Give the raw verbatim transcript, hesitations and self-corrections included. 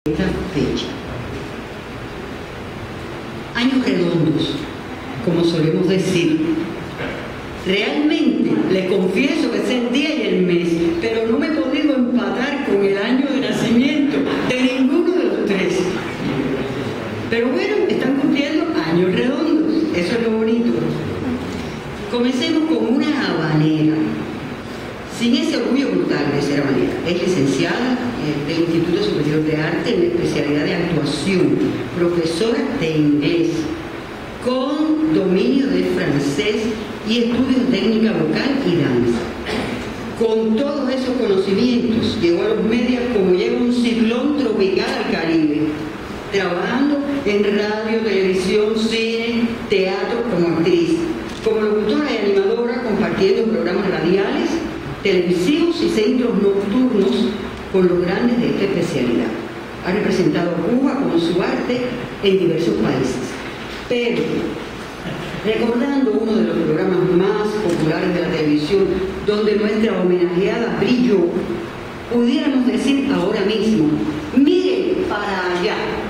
esta fecha. Años redondos, como solemos decir. Realmente, les confieso que sé el día y el mes, pero no me he podido empatar con el año de nacimiento de ninguno de los tres. Pero bueno, están cumpliendo años redondos, eso es lo bonito. Comencemos con una habanera, sin ese orgullo brutal de ser habanera. Es licenciada eh, del Instituto Superior de Arte en la especialidad de actuación, profesora de inglés, con dominio de francés y estudio de técnica vocal y danza. Con todos esos conocimientos llegó a los medios como llega un ciclón tropical al Caribe, trabajando en radio, televisión, cine, teatro como actriz, como locutora y animadora, compartiendo programas radiales, televisivos y centros nocturnos con los grandes de esta especialidad. Ha representado a Cuba con su arte en diversos países. Pero, recordando uno de los programas más populares de la televisión, donde nuestra homenajeada brilló, pudiéramos decir ahora mismo, miren para allá.